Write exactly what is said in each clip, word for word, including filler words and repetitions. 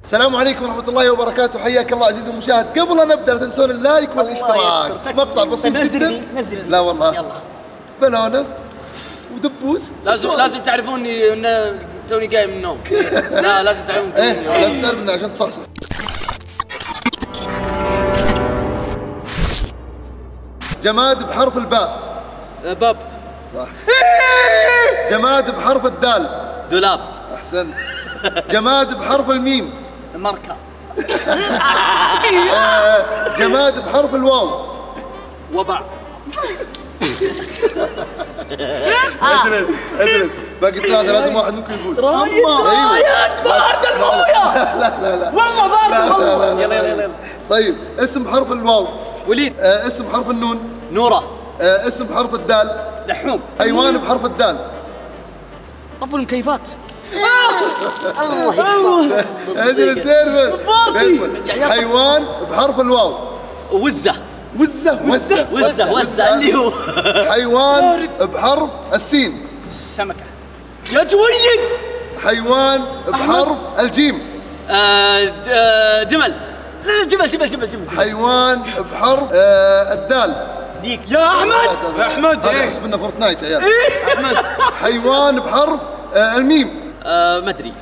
السلام عليكم ورحمة الله وبركاته، حياك الله عزيزي المشاهد. قبل أن نبدأ لا تنسون اللايك والاشتراك. مقطع بسيط جدا. نزل لا والله يلا بلونة ودبوس. لازم لازم تعرفوني ان توني قايم من النوم. لا لازم تعرفون ايه لازم تعرفنا عشان تصحصح. جماد بحرف الباء. باب. صح. جماد بحرف الدال. دولاب. أحسنت. جماد بحرف الميم. ماركة. جماد بحرف الواو. وبع. اجلس اجلس، باقي ثلاثة لازم واحد منكم يفوز. رايد بعد المويه. لا لا لا والله بعد المويه. يلا يلا يلا. طيب اسم بحرف الواو. وليد. آه اسم بحرف النون. نوره. آه اسم بحرف الدال. دحوم. حيوان بحرف الدال. طفوا المكيفات. الله اجلس سيرفر. حيوان بحرف الواو. وزه. وزة وزة وزه وزه اللي هو حيوان بحرف السين. سمكة. يا جويد. حيوان بحرف الجيم. آه، آه، جمل. جمل جمل جمل جمل. حيوان بحرف آه الدال. ديك. يا احمد. يا احمد هذا ايه حسب انه فورتنايت يا عيال. ايه احمد. حيوان بحرف آه الميم. آه، ما ادري.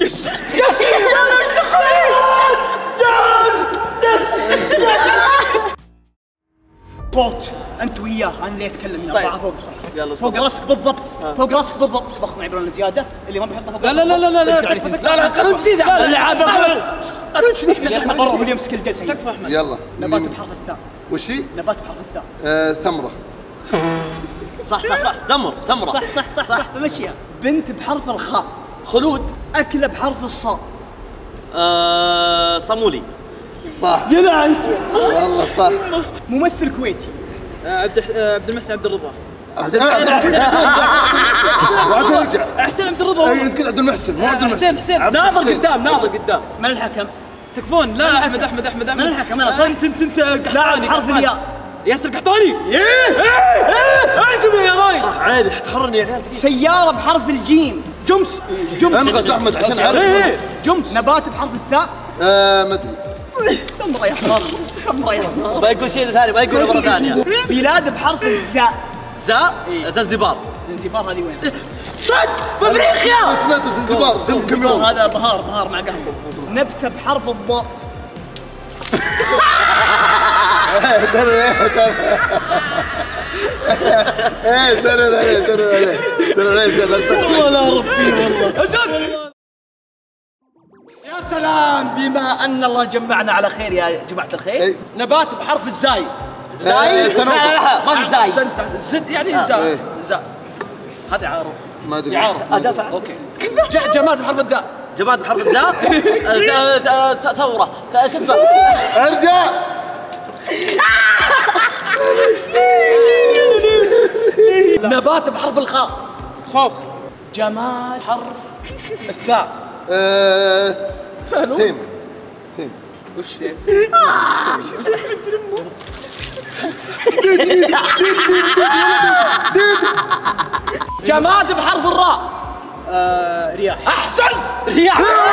بوت انت وياه انا اللي اتكلم هنا. طيب. اربعه فوق صح. يلا فوق بسرعة. راسك بالضبط. آه. فوق راسك بالضبط. ضغط معي بلون زياده اللي ما بيحطه فوق لا لا لا لا لا لا لا لا قانون جديد. لا لا عاد قانون جديد. اللي احنا برا واللي يمسك الجلسه. تكفى احمد. يلا نبات بحرف الثاء. وش هي؟ نبات بحرف الثاء. آه ثمرة. صح صح صح. تمر تمره. صح صح صح صح بمشيها. بنت بحرف الخاء. خلود. اكله بحرف الصاء. آه، صامولي. صح يلعن. والله صح. ممثل كويتي. آه، عبد آه، عبد المحسن عبد الرضا. عبد المحسن. وعبد الرجع. احسن عبد الرضا. اي انت قلت عبد المحسن مو عبد المحسن. حسين حسين عبد ناظر الحسين. قدام ناظر قدام. من الحكم؟ تكفون. لا احمد احمد احمد احمد. من الحكم؟ أنا صح؟ انت انت انت لاعب بحرف الياء. ياسر قحطاني. ايه ايه انتم يا راي. عادي تحرني يا عيال. سيارة بحرف الجيم. جمس جمس. انغز احمد عشان اعرف. ايه ايه جمس. نبات بحرف الثاء. آه ما ادري. خمرة يا حرام. خمرة يا حرام. بيقول شيء ثاني بيقول مرة ثانية. بلاد بحرف الزاء. زاء. زنزبار. زنزبار هذه وين؟ صد بافريقيا. سمعت زنزبار قبل كم يوم. هذا بهار بهار مع قهوة. نبتة بحرف الضاء. ترى ايه ترى عليه ترى عليه ترى عليه. والله ربي والله. يا سلام بما ان الله جمعنا على خير يا جماعة الخير. إيه. نبات بحرف الزاي. زاي لا لا ما في زاي. زاي. زد يعني زاي. إيه. زاي. هذا عارض. ما ادري. عارض. ادافع. اوكي. ج- جماد بحرف الذاء. جماد بحرف الذاء. ثورة. شو اسمه؟ ارجع. نبات بحرف الخاء. خوخ. جماد حرف الثاء. آه ثيم. ثيم. وش ثيم؟ جماد بحرف الراء. آه، رياح. احسن. رياح. رياح.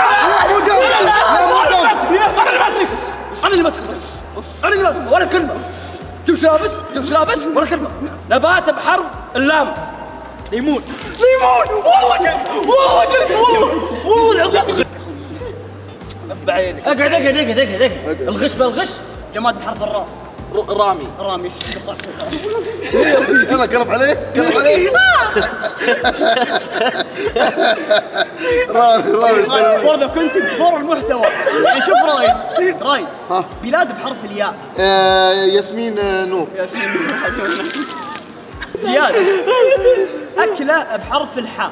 انا اللي ماسك. انا اللي ماسك بس. انا اللي ماسك ولا كلمه. شوف لابس شوف لابس ولا كلمه. نبات بحرف اللام. ليمون. ليمون. والله والله قلت والله والله العظيم. بعينك. اقعد اقعد اقعد اقعد اقعد. الغش بالغش. جماد بحرف الراء. رامي. رامي. صح. يلا قرب عليه قرب عليه. رامي رامي. فور ذا كونتنت فور المحتوى. يعني شوف راي راي. ها. بلاد بحرف الياء. آه ياسمين آه نور. ياسمين. زياد. أكلة بحرف الحاء.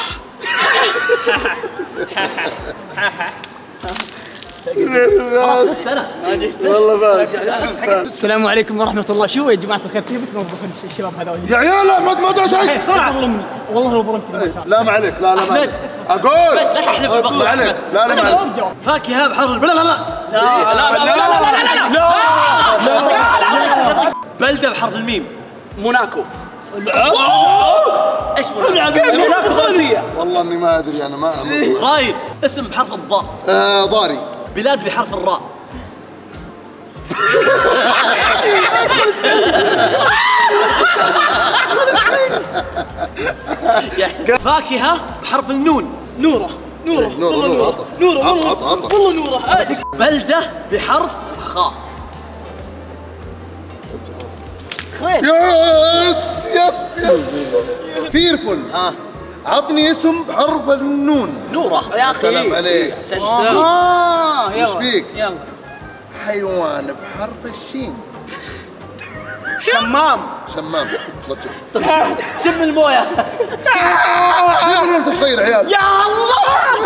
خلاص بس انا. والله فاز. السلام عليكم ورحمة الله. شو يا جماعة الخير كيف تنظفون الشباب هذول؟ يا عيال احمد ما جاء شيء بسرعة. والله لو ظلمتني مساء. لا ما عليك لا لا ما عليك اقول لا تحلف بالبطل. ما عليك لا لا ما عليك. فاكهة بحرف لا لا لا لا لا لا لا لا. بلدة بحرف الميم. موناكو. ايش هناك خماسية. والله اني ما ادري انا ما رايد اسم بحرف الضاء. آه ضاري. بلاد بحرف الراء. فاكهة بحرف النون. نوره نوره نور والله نور نوره عطى نوره عطى والله عطى عطى. والله نوره. بلدة بحرف الخاء. يس يس يس فيرفل. ها عطني اسم بحرف النون. نوره يا اخي. سلام عليك. اه ايش يلا فيك؟ يلا. حيوان بحرف الشين. شمام. شمام. رجل. شم المويه. من انت صغير عيال؟ يا الله.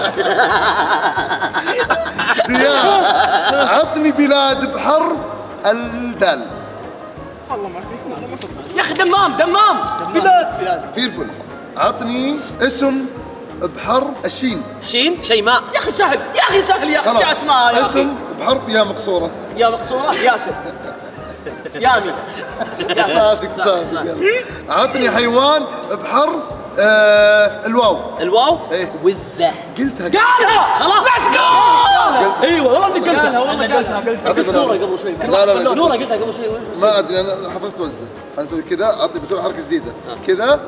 زياد عطني بلاد بحرف الدال. والله ما فيك والله ما فيك. يا اخي دمام دمام. بلاد بلاد. فيرفل عطني اسم بحرف الشين. شين شيماء. يا اخي سهل يا اخي سهل يا اخي. خلاص يا اسماء يا اخي. اسم بحرف يا مقصورة. يا مقصورة ياسر. يامي. صادق صادق. يلا. عطني حيوان بحرف آه الواو. الواو. إيه. وزة. قلتها قالها خلاص. ليتس جو. ايوه والله اني قلتها والله قلتها قلتها قلت نورة قبل شوي. لا لا لا. نورة قلتها قبل شوي. ما ادري انا حفظت وزة. حنسوي كذا. عطني بسوي حركة جديدة كذا.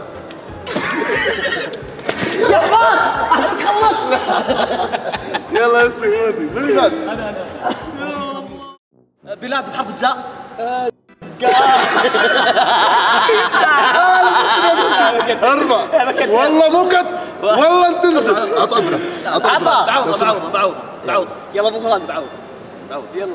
يا حماد خلص. يلا اسمع من اللي بعد. بلاد بحرف الزاء. اربع. والله مو كت. والله انت تنزل. عط ابره. عط عطا بعوضة بعوضة بعوضة بعوضة. يلا ابو خالد. بعوضة بعوضة. يلا.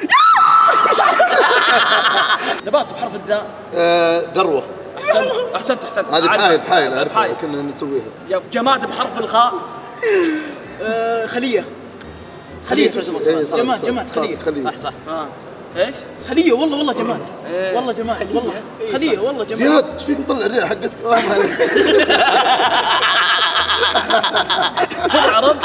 نبات بحرف الداء. آه ذروة. احسنت احسنت احسنت. هذه بحايل بحايل اعرفها بحايل. كنا نسويها. يا جماد بحرف الخاء. آه، خليه. خليه إيه، صح، جماد صح، جماد صح، خليه. خليه. صح صح. اه ايش؟ خليه والله والله جماد. إيه. والله جماد والله خليه والله جماد. زياد ايش فيك مطلع الريحه حقتك؟ خذ عرفت؟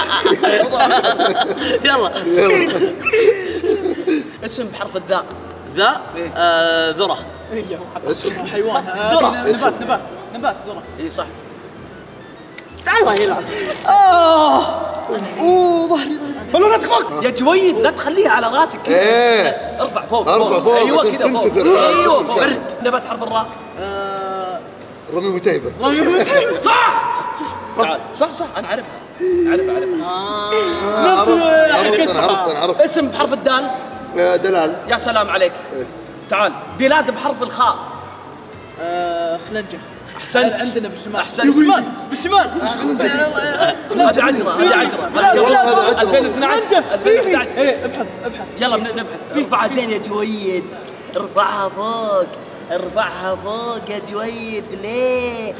يلا. يلا. اسم بحرف الذاء. ذا. ذرة. اسم حيوان. ذرة. نبات نبات نبات ذرة. اي صح. الله يلعن. اه اوه ظهري ظهري. بلونتك فوق يا جويد لا تخليها على راسك كذا. ايه ارفع فوق. ارفع فوق ايوه عشان كذا فوق. تنتثر. آه، ايوه جسم فوق. كامل. نبات حرف الراء. رمي وتيبه. صح. تعال صح صح انا اعرفها اعرفها اعرفها. نفس عرفت انا عرفت انا عرفت. اسم بحرف الدال. آه، دلال. يا سلام عليك. إيه. تعال بلاد بحرف الخاء. خلنجة. احسنت. عندنا بالشمال. احسنت. بالشمال بالشمال. هذه عجرة هذه عجرة. ألفين واثناشر ألفين وأحد عشر. ايه ابحث ابحث. يلا نبحث. ارفعها زين يا جويد. ارفعها فوق. ارفعها فوق يا جويد. ليه؟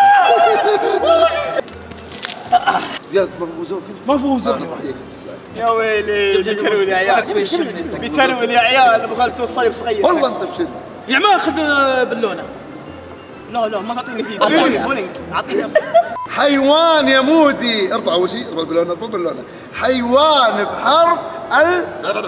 زياد ما فوزوك انت. ما فوز. انا وحيك الانسان. يا ويلي بيترول يا عيال. بيترول يا عيال. ابو خالد الصيف صغير. والله انت بشد. يا ما اخذ باللونه. لا لا ما تعطيني فيه. بولينج بولينج. اعطيني. حيوان يا مودي. ارفع اول شيء. ارفع باللونه ارفع باللونه. حيوان بحرف ال.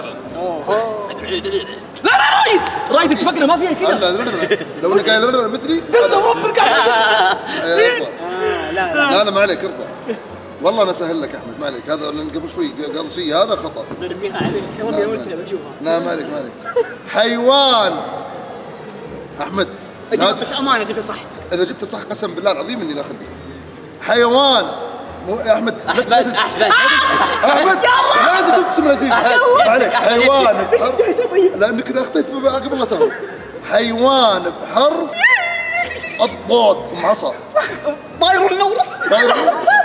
لا لا رايد رايد اتفقنا ما فيها كذا. لا لو انك قايل مثلي. قلت ربك. ارفع. لا لا ما عليك ارفع. والله انا اسهل لك احمد ما عليك. هذا اللي قبل شوي قال شيء هذا خطا. برميها عليك. ربي قلتها بشوفها. لا ما عليك ما عليك. حيوان احمد اجيب بس امانه اجيبها صح. اذا جبت صح قسم بالله العظيم اني لا اخليك. حيوان مو يا احمد. احمد احمد احمد لازم تبتسم لزين. ما عليك. حيوان بحرف. لانك اذا اخطيت قبل لا تهرب. حيوان بحرف الضاد. معصى. طاير النورس. طاير.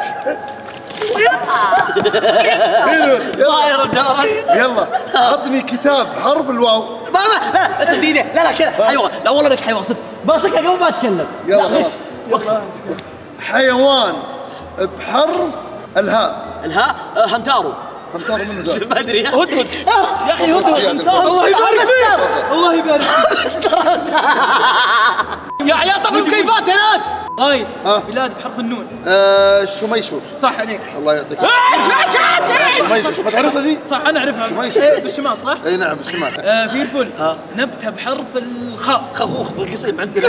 طاير الدوران. يلا عطني كتاب حرف الواو. ما ما لا بس دقيقة. لا لا كذا حيوان. لا والله انك حيوان صدق. بمسكها قبل ما اتكلم. يلا لا، خلاص. حيوان بحرف الهاء. الهاء. همتارو. همتار منه زاد. ما ادري. هدهد يا اخي هدهد. الله يبارك فيك. الله يبارك فيك. يا عيال طفل مكيفات يا ناس. طيب ها؟ بلاد بحرف النون. آه شميشوش. صح عليك. الله يعطيك. ايش ايش ايش شميشة ما تعرفها ذي؟ صح انا اعرفها. شميشة. إيه، بالشمال صح؟ اي نعم بالشمال. آه في الفل نبتة بحرف الخاء. خخوخ بالقصيم عندنا.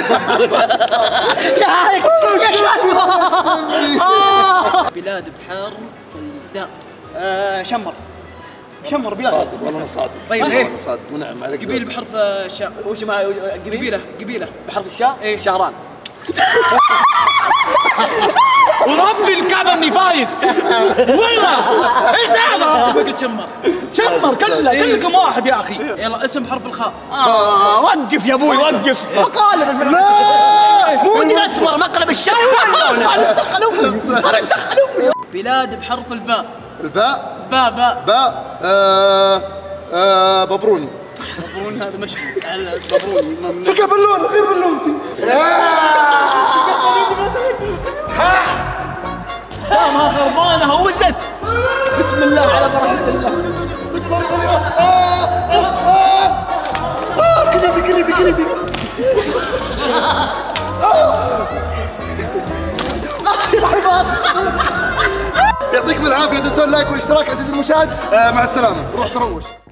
بلاد بحرف الداء. آه، شمر شمر بلاد. والله انا صادق. طيب والله ايه؟ انا صادق ونعم عليك. قبيل بحرف الشاء. وش مع قبيلة قبيلة بحرف الشاء؟ ايه؟ شهران. وربي الكعبة اني فايز والله. ايش هذا؟ قلت شمر شمر كله كلكم واحد يا اخي. يلا اسم بحرف الخاء. آه، وقف يا ابوي وقف. مقالب الفيلم. مو ودي اسمر مقلب الشاي ولا انا ايش دخلوني؟ انا ايش دخلوني؟ بلاد بحرف الباء. الباء. باء باء باء. آه آه ببروني. ببرون هذا مشهور. ببرون فكر باللون غير باللون. لا ما خربانه هوزت. بسم الله على بركه الله. كليتي كليتي كليتي. يعطيكم العافيه، تنسون لايك والاشتراك عزيزي المشاهد. آه مع السلامه، روح تروش.